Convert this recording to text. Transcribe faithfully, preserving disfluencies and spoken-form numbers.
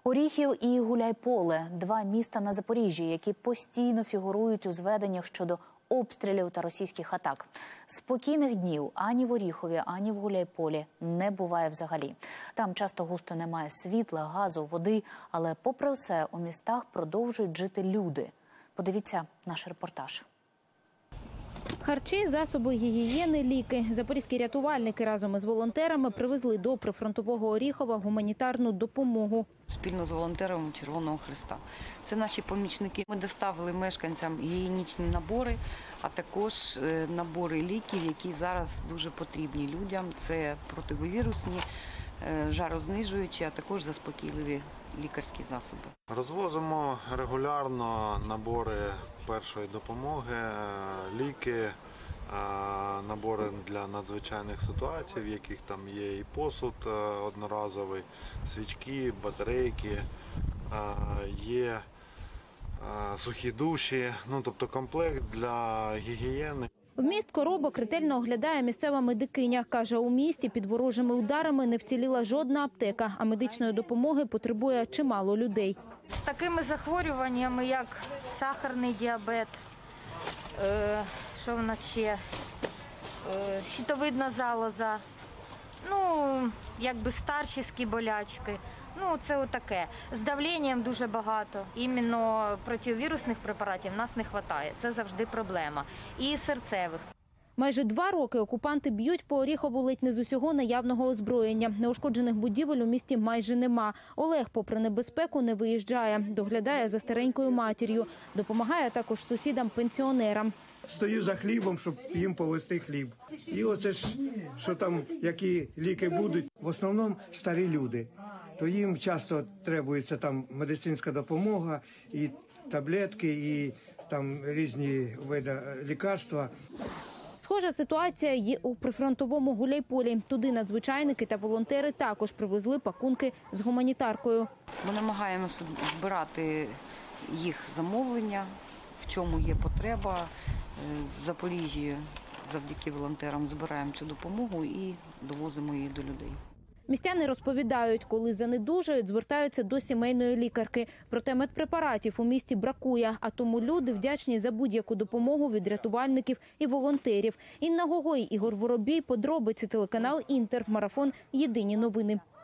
Оріхів і Гуляйполе – два міста на Запоріжжі, які постійно фігурують у зведеннях щодо обстрілів та російських атак. Спокійних днів ані в Оріхові, ані в Гуляйполі не буває взагалі. Там часто густо немає світла, газу, води, але попри все у містах продовжують жити люди. Подивіться наш репортаж. Харчі, засоби гігієни, ліки. Запорізькі рятувальники разом із волонтерами привезли до прифронтового Оріхова гуманітарну допомогу. Спільно з волонтерами Червоного Хреста. Це наші помічники. Ми доставили мешканцям гігієнічні набори, а також набори ліків, які зараз дуже потрібні людям. Це противовірусні, жарознижуючі, а також заспокійливі лікарські засоби. Розвозимо регулярно набори першої допомоги, ліки, набори для надзвичайних ситуацій, в яких там є і посуд одноразовий, свічки, батарейки, є сухі душі, ну тобто комплект для гігієни. Вміст коробок ретельно оглядає місцева медикиня. Каже, у місті під ворожими ударами не вціліла жодна аптека, а медичної допомоги потребує чимало людей. З такими захворюваннями, як сахарний діабет, е, що в нас ще, е, щитовидна залоза, ну, якби старчі болячки. Ну, це отаке. З давленням дуже багато. Іменно противовірусних препаратів нас не вистачає. Це завжди проблема. І серцевих. Майже два роки окупанти б'ють по Оріхову ледь не з усього наявного озброєння. Неушкоджених будівель у місті майже нема. Олег, попри небезпеку, не виїжджає. Доглядає за старенькою матір'ю. Допомагає також сусідам-пенсіонерам. Стою за хлібом, щоб їм повезти хліб. І оце ж, що там, які ліки будуть, в основному старі люди. То їм часто требується там медицинська допомога, і таблетки, і там різні види лікарства. Схожа ситуація є у прифронтовому Гуляйполі. Туди надзвичайники та волонтери також привезли пакунки з гуманітаркою. Ми намагаємося збирати їх замовлення, в чому є потреба. В Запоріжжі завдяки волонтерам збираємо цю допомогу і довозимо її до людей. Містяни розповідають, коли занедужають, звертаються до сімейної лікарки. Проте медпрепаратів у місті бракує, а тому люди вдячні за будь-яку допомогу від рятувальників і волонтерів. Інна Гогой, Ігор Воробій, подробиці, телеканал Інтер, марафон «Єдині новини».